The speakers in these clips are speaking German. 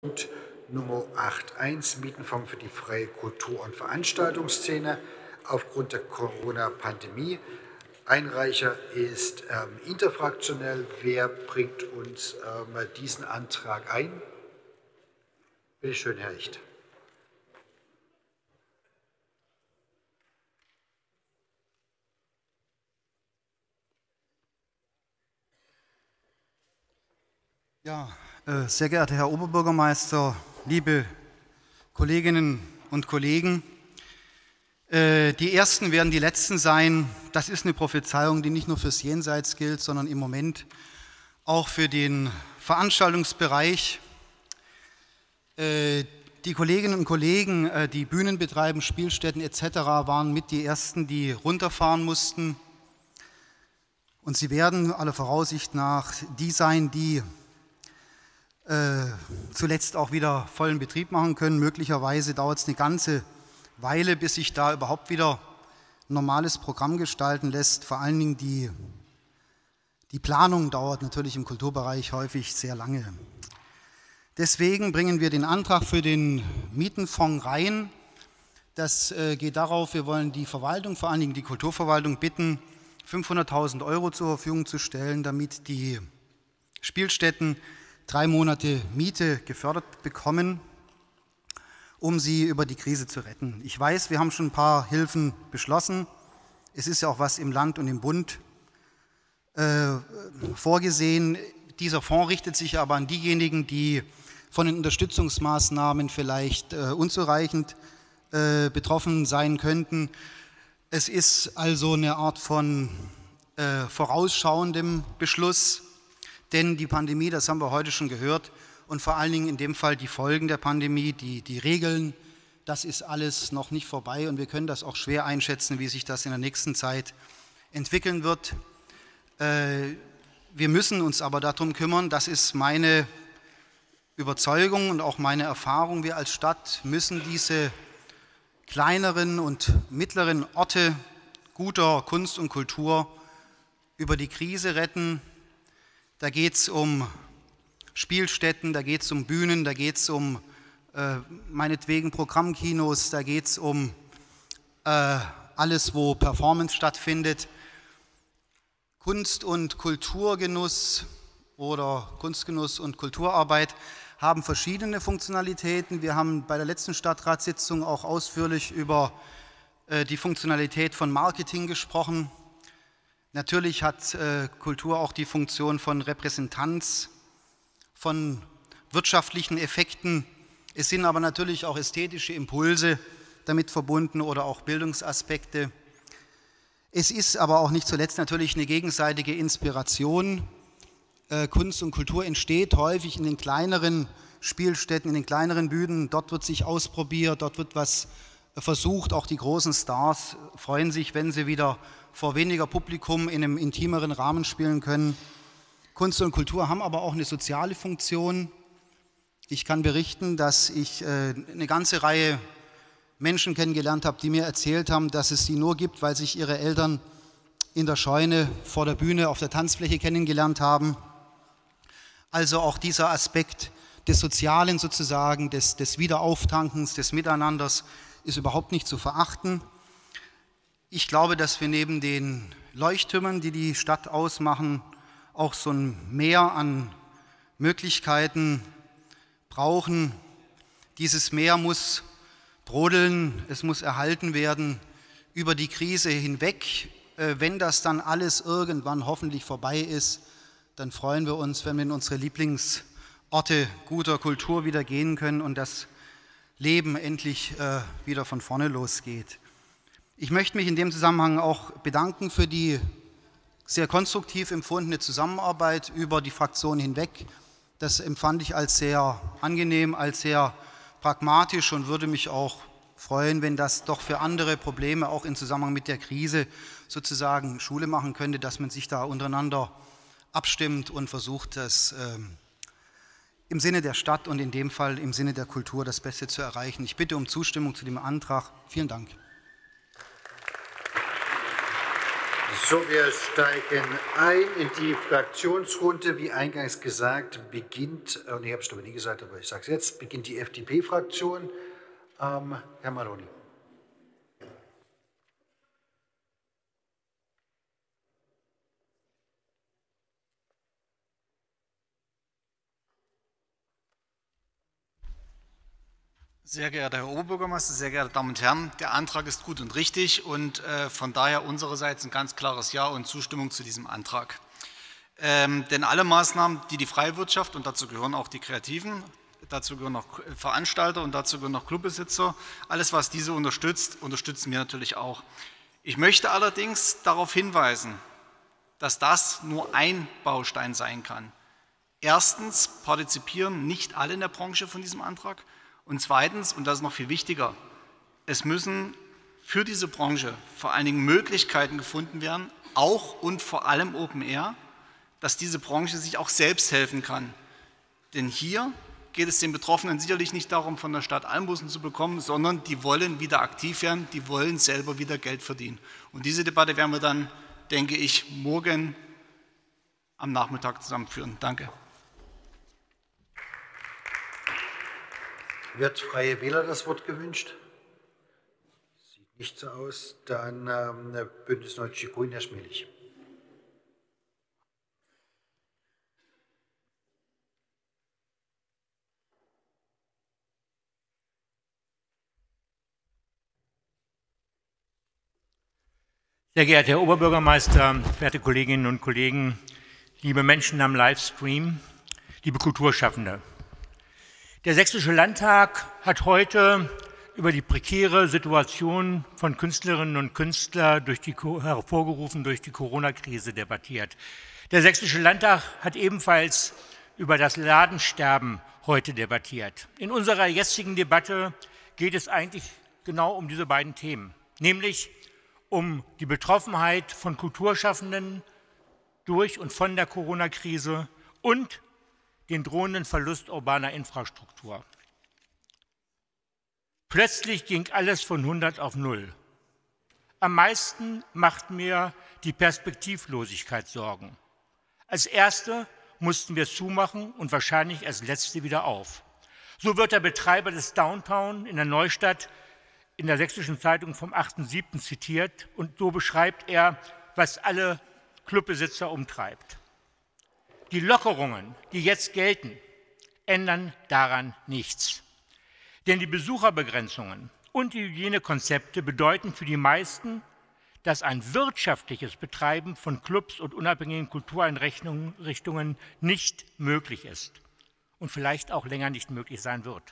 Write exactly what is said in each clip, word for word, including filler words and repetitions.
Nummer acht Punkt eins, Mietenfonds für die freie Kultur- und Veranstaltungsszene aufgrund der Corona-Pandemie. Einreicher ist ähm, interfraktionell. Wer bringt uns ähm, diesen Antrag ein? Bitte schön, Herr Hecht. Ja, äh, sehr geehrter Herr Oberbürgermeister, liebe Kolleginnen und Kollegen, äh, die Ersten werden die Letzten sein. Das ist eine Prophezeiung, die nicht nur fürs Jenseits gilt, sondern im Moment auch für den Veranstaltungsbereich. Äh, die Kolleginnen und Kollegen, äh, die Bühnen betreiben, Spielstätten et cetera, waren mit die Ersten, die runterfahren mussten. Und sie werden aller Voraussicht nach die sein, die Äh, zuletzt auch wieder vollen Betrieb machen können. Möglicherweise dauert es eine ganze Weile, bis sich da überhaupt wieder ein normales Programm gestalten lässt. Vor allen Dingen die, die Planung dauert natürlich im Kulturbereich häufig sehr lange. Deswegen bringen wir den Antrag für den Mietenfonds rein. Das äh, geht darauf, wir wollen die Verwaltung, vor allen Dingen die Kulturverwaltung, bitten, fünfhunderttausend Euro zur Verfügung zu stellen, damit die Spielstätten drei Monate Miete gefördert bekommen, um sie über die Krise zu retten. Ich weiß, wir haben schon ein paar Hilfen beschlossen. Es ist ja auch was im Land und im Bund äh, vorgesehen. Dieser Fonds richtet sich aber an diejenigen, die von den Unterstützungsmaßnahmen vielleicht äh, unzureichend äh, betroffen sein könnten. Es ist also eine Art von äh, vorausschauendem Beschluss. Denn die Pandemie, das haben wir heute schon gehört, und vor allen Dingen in dem Fall die Folgen der Pandemie, die, die Regeln, das ist alles noch nicht vorbei und wir können das auch schwer einschätzen, wie sich das in der nächsten Zeit entwickeln wird. Äh, wir müssen uns aber darum kümmern, das ist meine Überzeugung und auch meine Erfahrung. Wir als Stadt müssen diese kleineren und mittleren Orte guter Kunst und Kultur über die Krise retten. Da geht es um Spielstätten, da geht es um Bühnen, da geht es um äh, meinetwegen Programmkinos, da geht es um äh, alles, wo Performance stattfindet. Kunst- und Kulturgenuss oder Kunstgenuss und Kulturarbeit haben verschiedene Funktionalitäten. Wir haben bei der letzten Stadtratssitzung auch ausführlich über äh, die Funktionalität von Marketing gesprochen. Natürlich hat äh, Kultur auch die Funktion von Repräsentanz, von wirtschaftlichen Effekten. Es sind aber natürlich auch ästhetische Impulse damit verbunden oder auch Bildungsaspekte. Es ist aber auch nicht zuletzt natürlich eine gegenseitige Inspiration. Äh, Kunst und Kultur entsteht häufig in den kleineren Spielstätten, in den kleineren Bühnen. Dort wird sich ausprobiert, dort wird was versucht. Auch die großen Stars freuen sich, wenn sie wieder vor weniger Publikum in einem intimeren Rahmen spielen können. Kunst und Kultur haben aber auch eine soziale Funktion. Ich kann berichten, dass ich äh, eine ganze Reihe Menschen kennengelernt habe, die mir erzählt haben, dass es sie nur gibt, weil sich ihre Eltern in der Scheune vor der Bühne auf der Tanzfläche kennengelernt haben. Also auch dieser Aspekt des Sozialen sozusagen, des, des Wiederaufftankens, des Miteinanders ist überhaupt nicht zu verachten. Ich glaube, dass wir neben den Leuchttürmen, die die Stadt ausmachen, auch so ein Meer an Möglichkeiten brauchen. Dieses Meer muss brodeln, es muss erhalten werden über die Krise hinweg. Wenn das dann alles irgendwann hoffentlich vorbei ist, dann freuen wir uns, wenn wir in unsere Lieblingsorte guter Kultur wieder gehen können und das Leben endlich äh, wieder von vorne losgeht. Ich möchte mich in dem Zusammenhang auch bedanken für die sehr konstruktiv empfundene Zusammenarbeit über die Fraktionen hinweg. Das empfand ich als sehr angenehm, als sehr pragmatisch und würde mich auch freuen, wenn das doch für andere Probleme auch im Zusammenhang mit der Krise sozusagen Schule machen könnte, dass man sich da untereinander abstimmt und versucht, das ähm, im Sinne der Stadt und in dem Fall im Sinne der Kultur das Beste zu erreichen. Ich bitte um Zustimmung zu dem Antrag. Vielen Dank. So, wir steigen ein in die Fraktionsrunde. Wie eingangs gesagt, beginnt, und ich habe es aber nie gesagt, aber ich sage es jetzt, beginnt die F D P-Fraktion. Ähm, Herr Maloney. Sehr geehrter Herr Oberbürgermeister, sehr geehrte Damen und Herren, der Antrag ist gut und richtig und äh, von daher unsererseits ein ganz klares Ja und Zustimmung zu diesem Antrag. Ähm, denn alle Maßnahmen, die die freie Wirtschaft, und dazu gehören auch die Kreativen, dazu gehören auch Veranstalter und dazu gehören auch Clubbesitzer, alles, was diese unterstützt, unterstützen wir natürlich auch. Ich möchte allerdings darauf hinweisen, dass das nur ein Baustein sein kann. Erstens partizipieren nicht alle in der Branche von diesem Antrag. Und zweitens, und das ist noch viel wichtiger, es müssen für diese Branche vor allen Dingen Möglichkeiten gefunden werden, auch und vor allem Open Air, dass diese Branche sich auch selbst helfen kann. Denn hier geht es den Betroffenen sicherlich nicht darum, von der Stadt Almbussen zu bekommen, sondern die wollen wieder aktiv werden, die wollen selber wieder Geld verdienen. Und diese Debatte werden wir dann, denke ich, morgen am Nachmittag zusammenführen. Danke. Wird Freie Wähler das Wort gewünscht? Sieht nicht so aus. Dann ähm, Bündnis neunzig Grünen, Herr Schmelich. Sehr geehrter Herr Oberbürgermeister, verehrte Kolleginnen und Kollegen, liebe Menschen am Livestream, liebe Kulturschaffende. Der Sächsische Landtag hat heute über die prekäre Situation von Künstlerinnen und Künstlern durch die, hervorgerufen durch die Corona-Krise debattiert. Der Sächsische Landtag hat ebenfalls über das Ladensterben heute debattiert. In unserer jetzigen Debatte geht es eigentlich genau um diese beiden Themen, nämlich um die Betroffenheit von Kulturschaffenden durch und von der Corona-Krise und den drohenden Verlust urbaner Infrastruktur. Plötzlich ging alles von hundert auf null. Am meisten macht mir die Perspektivlosigkeit Sorgen. Als Erste mussten wir zumachen und wahrscheinlich als Letzte wieder auf. So wird der Betreiber des Downtown in der Neustadt in der Sächsischen Zeitung vom achten siebten zitiert und so beschreibt er, was alle Clubbesitzer umtreibt. Die Lockerungen, die jetzt gelten, ändern daran nichts. Denn die Besucherbegrenzungen und die Hygienekonzepte bedeuten für die meisten, dass ein wirtschaftliches Betreiben von Clubs und unabhängigen Kultureinrichtungen nicht möglich ist und vielleicht auch länger nicht möglich sein wird.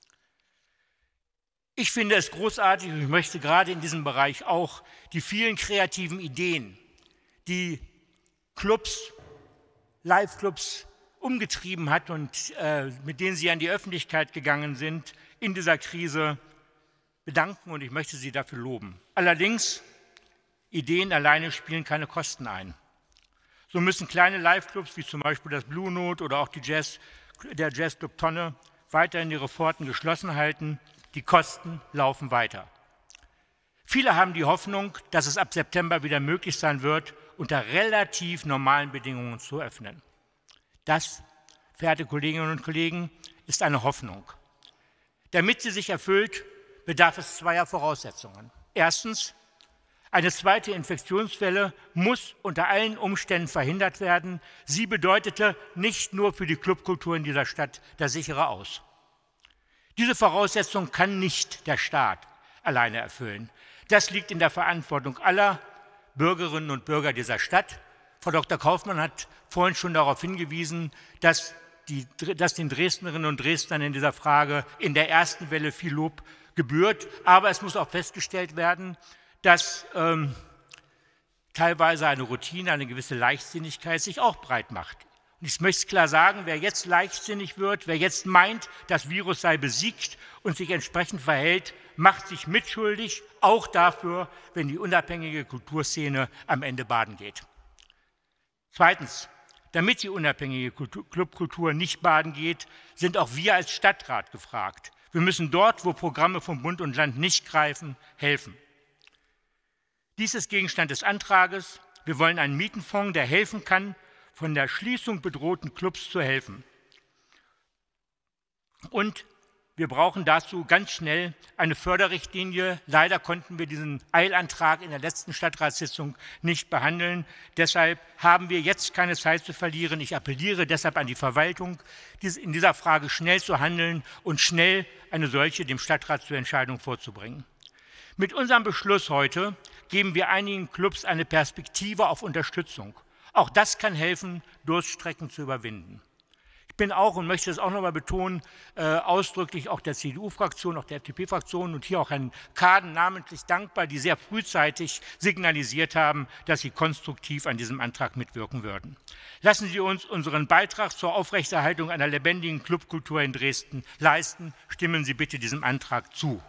Ich finde es großartig und ich möchte gerade in diesem Bereich auch die vielen kreativen Ideen, die Clubs, Live-Clubs umgetrieben hat und äh, mit denen Sie an die Öffentlichkeit gegangen sind, in dieser Krise bedanken und ich möchte Sie dafür loben. Allerdings, Ideen alleine spielen keine Kosten ein. So müssen kleine Live-Clubs wie zum Beispiel das Blue Note oder auch die Jazz, der Jazzclub Tonne weiterhin ihre Pforten geschlossen halten. Die Kosten laufen weiter. Viele haben die Hoffnung, dass es ab September wieder möglich sein wird, unter relativ normalen Bedingungen zu öffnen. Das, verehrte Kolleginnen und Kollegen, ist eine Hoffnung. Damit sie sich erfüllt, bedarf es zweier Voraussetzungen. Erstens, eine zweite Infektionswelle muss unter allen Umständen verhindert werden. Sie bedeutete nicht nur für die Clubkultur in dieser Stadt das sichere Aus. Diese Voraussetzung kann nicht der Staat alleine erfüllen. Das liegt in der Verantwortung aller Bürgerinnen und Bürger dieser Stadt. Frau Doktor Kaufmann hat vorhin schon darauf hingewiesen, dass, die, dass den Dresdnerinnen und Dresdnern in dieser Frage in der ersten Welle viel Lob gebührt. Aber es muss auch festgestellt werden, dass ähm, teilweise eine Routine, eine gewisse Leichtsinnigkeit sich auch breit macht. Und ich möchte klar sagen, wer jetzt leichtsinnig wird, wer jetzt meint, das Virus sei besiegt und sich entsprechend verhält, macht sich mitschuldig, auch dafür, wenn die unabhängige Kulturszene am Ende baden geht. Zweitens, damit die unabhängige Kultur, Clubkultur nicht baden geht, sind auch wir als Stadtrat gefragt. Wir müssen dort, wo Programme von Bund und Land nicht greifen, helfen. Dies ist Gegenstand des Antrages wir wollen einen Mietenfonds, der helfen kann, von der Schließung bedrohten Clubs zu helfen. Und wir brauchen dazu ganz schnell eine Förderrichtlinie. Leider konnten wir diesen Eilantrag in der letzten Stadtratssitzung nicht behandeln. Deshalb haben wir jetzt keine Zeit zu verlieren. Ich appelliere deshalb an die Verwaltung, in dieser Frage schnell zu handeln und schnell eine solche dem Stadtrat zur Entscheidung vorzubringen. Mit unserem Beschluss heute geben wir einigen Clubs eine Perspektive auf Unterstützung. Auch das kann helfen, Durststrecken zu überwinden. Ich bin auch und möchte es auch noch einmal betonen, äh, ausdrücklich auch der C D U-Fraktion, auch der F D P-Fraktion und hier auch Herrn Kaden namentlich dankbar, die sehr frühzeitig signalisiert haben, dass sie konstruktiv an diesem Antrag mitwirken würden. Lassen Sie uns unseren Beitrag zur Aufrechterhaltung einer lebendigen Clubkultur in Dresden leisten. Stimmen Sie bitte diesem Antrag zu.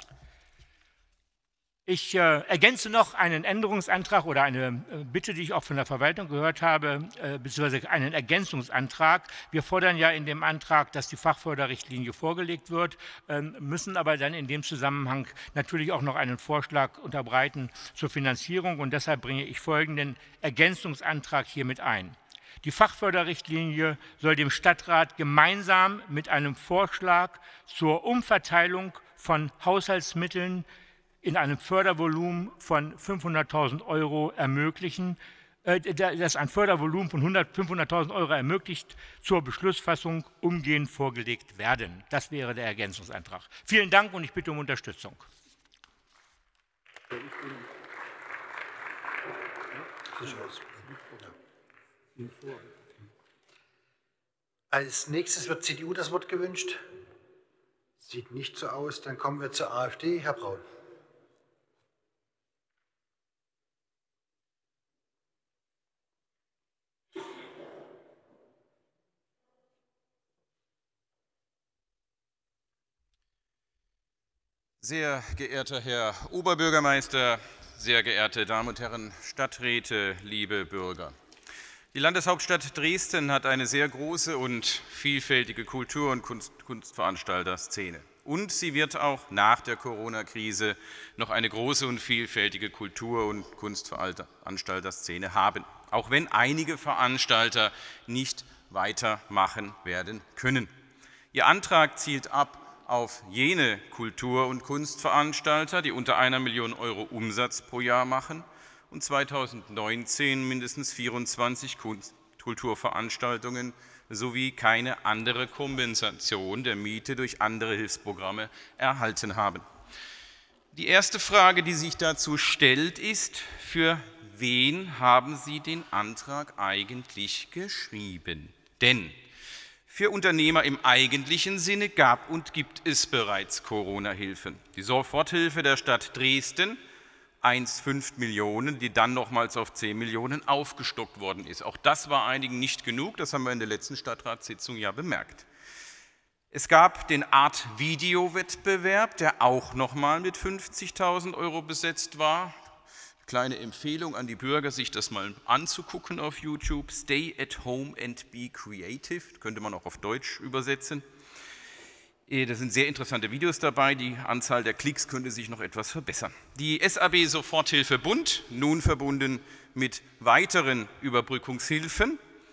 Ich äh, ergänze noch einen Änderungsantrag oder eine äh, Bitte, die ich auch von der Verwaltung gehört habe, äh, beziehungsweise einen Ergänzungsantrag. Wir fordern ja in dem Antrag, dass die Fachförderrichtlinie vorgelegt wird, äh, müssen aber dann in dem Zusammenhang natürlich auch noch einen Vorschlag unterbreiten zur Finanzierung. Und deshalb bringe ich folgenden Ergänzungsantrag hiermit ein. Die Fachförderrichtlinie soll dem Stadtrat gemeinsam mit einem Vorschlag zur Umverteilung von Haushaltsmitteln in einem Fördervolumen von fünfhunderttausend Euro ermöglichen, äh, das ein Fördervolumen von fünfhunderttausend Euro ermöglicht, zur Beschlussfassung umgehend vorgelegt werden. Das wäre der Ergänzungsantrag. Vielen Dank und ich bitte um Unterstützung. Als nächstes wird C D U das Wort gewünscht. Sieht nicht so aus. Dann kommen wir zur AfD. Herr Braun. Sehr geehrter Herr Oberbürgermeister, sehr geehrte Damen und Herren Stadträte, liebe Bürger! Die Landeshauptstadt Dresden hat eine sehr große und vielfältige Kultur- und Kunst Kunstveranstalterszene. Und sie wird auch nach der Corona-Krise noch eine große und vielfältige Kultur- und Kunstveranstalterszene haben, auch wenn einige Veranstalter nicht weitermachen werden können. Ihr Antrag zielt ab auf jene Kultur- und Kunstveranstalter, die unter einer Million Euro Umsatz pro Jahr machen und zweitausendneunzehn mindestens vierundzwanzig Kulturveranstaltungen sowie keine andere Kompensation der Miete durch andere Hilfsprogramme erhalten haben. Die erste Frage, die sich dazu stellt, ist: Für wen haben Sie den Antrag eigentlich geschrieben? Denn für Unternehmer im eigentlichen Sinne gab und gibt es bereits Corona-Hilfen. Die Soforthilfe der Stadt Dresden, eins Komma fünf Millionen, die dann nochmals auf zehn Millionen aufgestockt worden ist. Auch das war einigen nicht genug, das haben wir in der letzten Stadtratssitzung ja bemerkt. Es gab den Art-Video-Wettbewerb, der auch nochmal mit fünfzigtausend Euro besetzt war. Kleine Empfehlung an die Bürger, sich das mal anzugucken auf YouTube. Stay at home and be creative. Das könnte man auch auf Deutsch übersetzen. Da sind sehr interessante Videos dabei. Die Anzahl der Klicks könnte sich noch etwas verbessern. Die S A B Soforthilfe Bund, nun verbunden mit weiteren Überbrückungshilfen.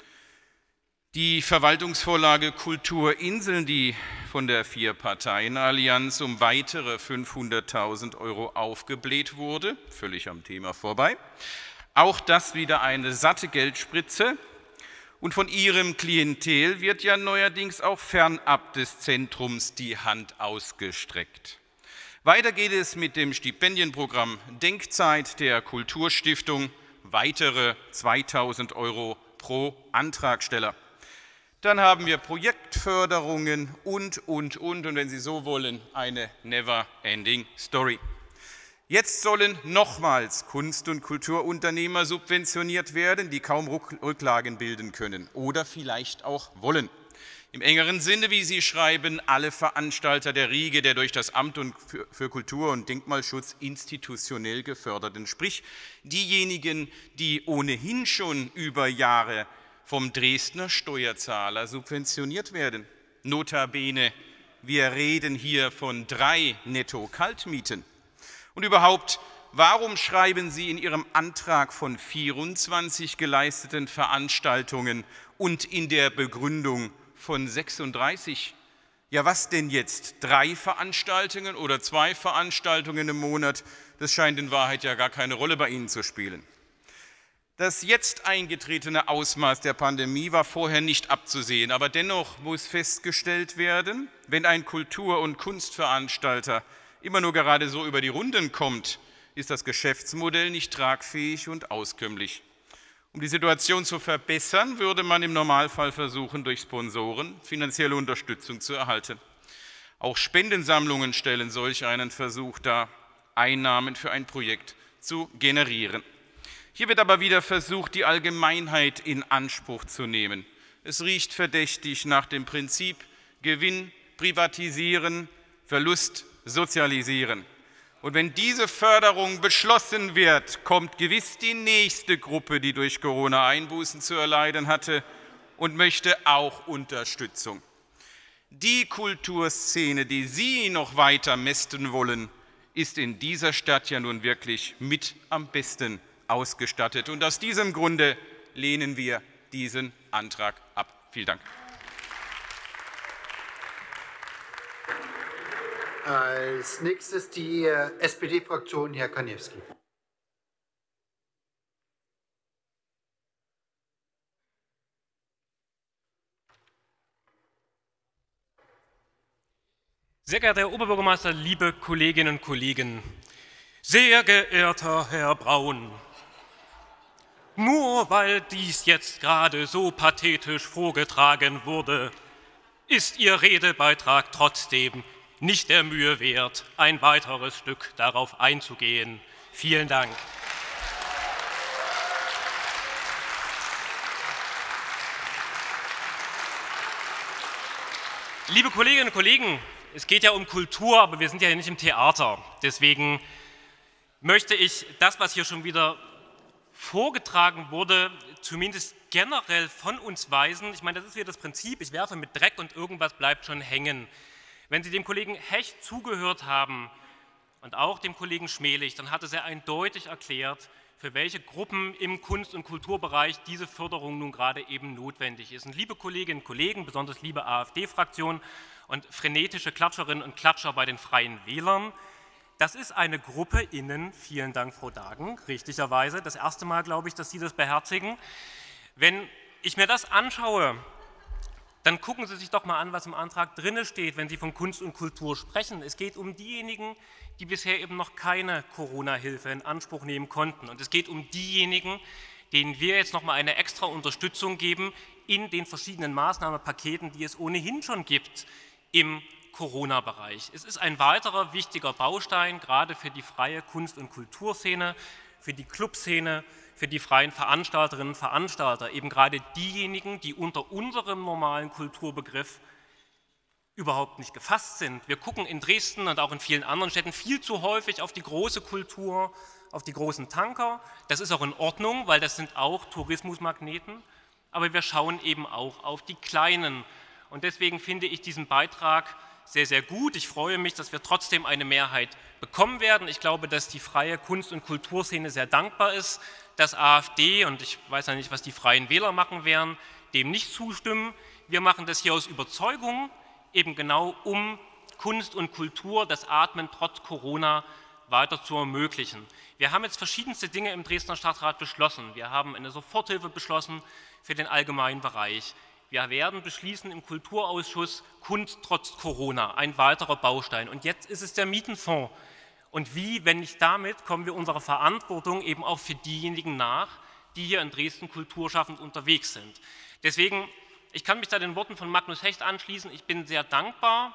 Die Verwaltungsvorlage Kulturinseln, die von der Vier-Parteien-Allianz um weitere fünfhunderttausend Euro aufgebläht wurde, völlig am Thema vorbei. Auch das wieder eine satte Geldspritze. Und von ihrem Klientel wird ja neuerdings auch fernab des Zentrums die Hand ausgestreckt. Weiter geht es mit dem Stipendienprogramm Denkzeit der Kulturstiftung, weitere zweitausend Euro pro Antragsteller. Dann haben wir Projektförderungen und, und, und, und wenn Sie so wollen, eine never-ending Story. Jetzt sollen nochmals Kunst- und Kulturunternehmer subventioniert werden, die kaum Rücklagen bilden können oder vielleicht auch wollen. Im engeren Sinne, wie Sie schreiben, alle Veranstalter der Riege der durch das Amt für Kultur- und Denkmalschutz institutionell geförderten, sprich diejenigen, die ohnehin schon über Jahre vom Dresdner Steuerzahler subventioniert werden. Notabene, wir reden hier von drei Netto-Kaltmieten. Und überhaupt, warum schreiben Sie in Ihrem Antrag von vierundzwanzig geleisteten Veranstaltungen und in der Begründung von sechsunddreißig? Ja, was denn jetzt? Drei Veranstaltungen oder zwei Veranstaltungen im Monat? Das scheint in Wahrheit ja gar keine Rolle bei Ihnen zu spielen. Das jetzt eingetretene Ausmaß der Pandemie war vorher nicht abzusehen, aber dennoch muss festgestellt werden, wenn ein Kultur- und Kunstveranstalter immer nur gerade so über die Runden kommt, ist das Geschäftsmodell nicht tragfähig und auskömmlich. Um die Situation zu verbessern, würde man im Normalfall versuchen, durch Sponsoren finanzielle Unterstützung zu erhalten. Auch Spendensammlungen stellen solch einen Versuch dar, Einnahmen für ein Projekt zu generieren. Hier wird aber wieder versucht, die Allgemeinheit in Anspruch zu nehmen. Es riecht verdächtig nach dem Prinzip Gewinn privatisieren, Verlust sozialisieren. Und wenn diese Förderung beschlossen wird, kommt gewiss die nächste Gruppe, die durch Corona Einbußen zu erleiden hatte und möchte auch Unterstützung. Die Kulturszene, die Sie noch weiter mästen wollen, ist in dieser Stadt ja nun wirklich mit am besten ausgestattet. Und aus diesem Grunde lehnen wir diesen Antrag ab. Vielen Dank. Als nächstes die S P D-Fraktion, Herr Kaniewski. Sehr geehrter Herr Oberbürgermeister, liebe Kolleginnen und Kollegen, sehr geehrter Herr Braun, nur weil dies jetzt gerade so pathetisch vorgetragen wurde, ist Ihr Redebeitrag trotzdem nicht der Mühe wert, ein weiteres Stück darauf einzugehen. Vielen Dank. Liebe Kolleginnen und Kollegen, es geht ja um Kultur, aber wir sind ja nicht im Theater. Deswegen möchte ich das, was hier schon wieder vorgetragen wurde, zumindest generell von uns weisen. Ich meine, das ist wieder das Prinzip, ich werfe mit Dreck und irgendwas bleibt schon hängen. Wenn Sie dem Kollegen Hecht zugehört haben und auch dem Kollegen Schmelig, dann hat er sehr eindeutig erklärt, für welche Gruppen im Kunst- und Kulturbereich diese Förderung nun gerade eben notwendig ist. Und liebe Kolleginnen und Kollegen, besonders liebe AfD-Fraktion und frenetische Klatscherinnen und Klatscher bei den Freien Wählern, das ist eine Gruppe innen, vielen Dank, Frau Dagen, richtigerweise, das erste Mal, glaube ich, dass Sie das beherzigen. Wenn ich mir das anschaue, dann gucken Sie sich doch mal an, was im Antrag drin steht, wenn Sie von Kunst und Kultur sprechen. Es geht um diejenigen, die bisher eben noch keine Corona-Hilfe in Anspruch nehmen konnten. Und es geht um diejenigen, denen wir jetzt noch mal eine extra Unterstützung geben in den verschiedenen Maßnahmenpaketen, die es ohnehin schon gibt im Corona-Bereich. Es ist ein weiterer wichtiger Baustein, gerade für die freie Kunst- und Kulturszene, für die Clubszene, für die freien Veranstalterinnen und Veranstalter, eben gerade diejenigen, die unter unserem normalen Kulturbegriff überhaupt nicht gefasst sind. Wir gucken in Dresden und auch in vielen anderen Städten viel zu häufig auf die große Kultur, auf die großen Tanker. Das ist auch in Ordnung, weil das sind auch Tourismusmagneten, aber wir schauen eben auch auf die kleinen. Und deswegen finde ich diesen Beitrag sehr, sehr gut. Ich freue mich, dass wir trotzdem eine Mehrheit bekommen werden. Ich glaube, dass die freie Kunst- und Kulturszene sehr dankbar ist, dass AfD, und ich weiß ja nicht, was die Freien Wähler machen werden, dem nicht zustimmen. Wir machen das hier aus Überzeugung, eben genau um Kunst und Kultur, das Atmen trotz Corona weiter zu ermöglichen. Wir haben jetzt verschiedenste Dinge im Dresdner Stadtrat beschlossen. Wir haben eine Soforthilfe beschlossen für den allgemeinen Bereich. Wir werden beschließen im Kulturausschuss Kunst trotz Corona, ein weiterer Baustein. Und jetzt ist es der Mietenfonds. Und wie, wenn nicht damit, kommen wir unserer Verantwortung eben auch für diejenigen nach, die hier in Dresden kulturschaffend unterwegs sind. Deswegen, ich kann mich da den Worten von Magnus Hecht anschließen. Ich bin sehr dankbar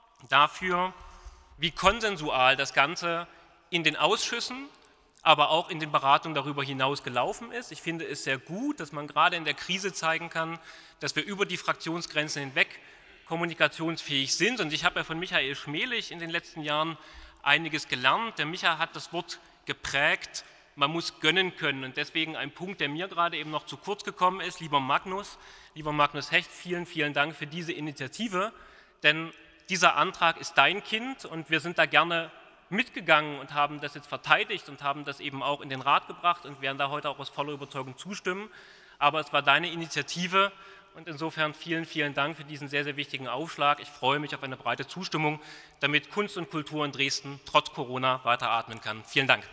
dafür, wie konsensual das Ganze in den Ausschüssen, aber auch in den Beratungen darüber hinaus gelaufen ist. Ich finde es sehr gut, dass man gerade in der Krise zeigen kann, dass wir über die Fraktionsgrenzen hinweg kommunikationsfähig sind. Und ich habe ja von Michael Schmelig in den letzten Jahren einiges gelernt. Der Micha hat das Wort geprägt, man muss gönnen können. Und deswegen ein Punkt, der mir gerade eben noch zu kurz gekommen ist. Lieber Magnus, lieber Magnus Hecht, vielen, vielen Dank für diese Initiative, denn dieser Antrag ist dein Kind und wir sind da gerne mitgegangen und haben das jetzt verteidigt und haben das eben auch in den Rat gebracht und werden da heute auch aus voller Überzeugung zustimmen. Aber es war deine Initiative und insofern vielen, vielen Dank für diesen sehr, sehr wichtigen Aufschlag. Ich freue mich auf eine breite Zustimmung, damit Kunst und Kultur in Dresden trotz Corona weiteratmen kann. Vielen Dank.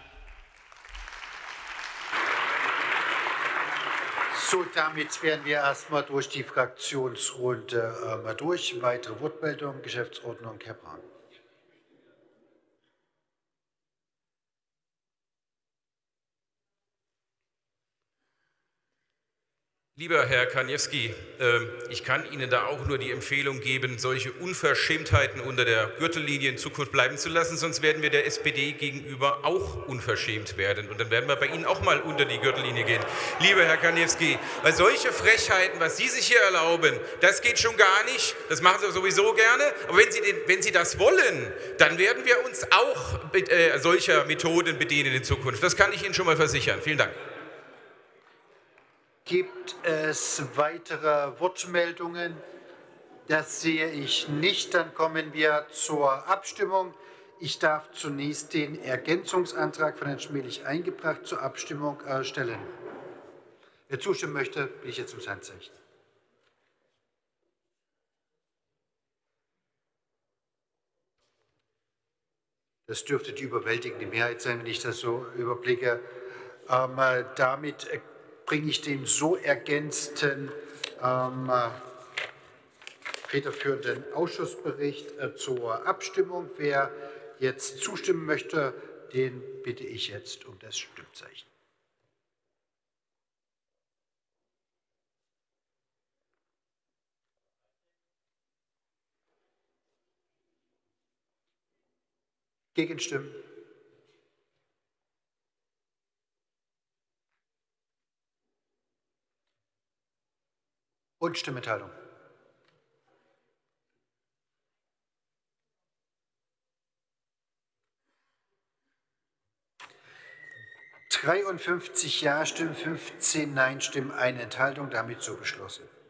So, damit wären wir erstmal durch die Fraktionsrunde äh, mal durch. Weitere Wortmeldungen, Geschäftsordnung, Herr Braun. Lieber Herr Kaniewski, ich kann Ihnen da auch nur die Empfehlung geben, solche Unverschämtheiten unter der Gürtellinie in Zukunft bleiben zu lassen, sonst werden wir der S P D gegenüber auch unverschämt werden. Und dann werden wir bei Ihnen auch mal unter die Gürtellinie gehen. Lieber Herr Kaniewski, weil solche Frechheiten, was Sie sich hier erlauben, das geht schon gar nicht. Das machen Sie sowieso gerne. Aber wenn Sie, den, wenn Sie das wollen, dann werden wir uns auch mit äh, solcher Methoden bedienen in Zukunft. Das kann ich Ihnen schon mal versichern. Vielen Dank. Gibt es weitere Wortmeldungen? Das sehe ich nicht. Dann kommen wir zur Abstimmung. Ich darf zunächst den Ergänzungsantrag von Herrn Schmeling eingebracht zur Abstimmung äh, stellen. Wer zustimmen möchte, bitte ich jetzt ums Handzeichen. Das dürfte die überwältigende Mehrheit sein, wenn ich das so überblicke. Ähm, äh, damit äh, bringe ich den so ergänzten ähm, federführenden Ausschussbericht äh, zur Abstimmung. Wer jetzt zustimmen möchte, den bitte ich jetzt um das Stimmzeichen. Gegenstimmen? Und Stimmenthaltung. dreiundfünfzig Ja-Stimmen, fünfzehn Nein-Stimmen, eine Enthaltung, damit so beschlossen.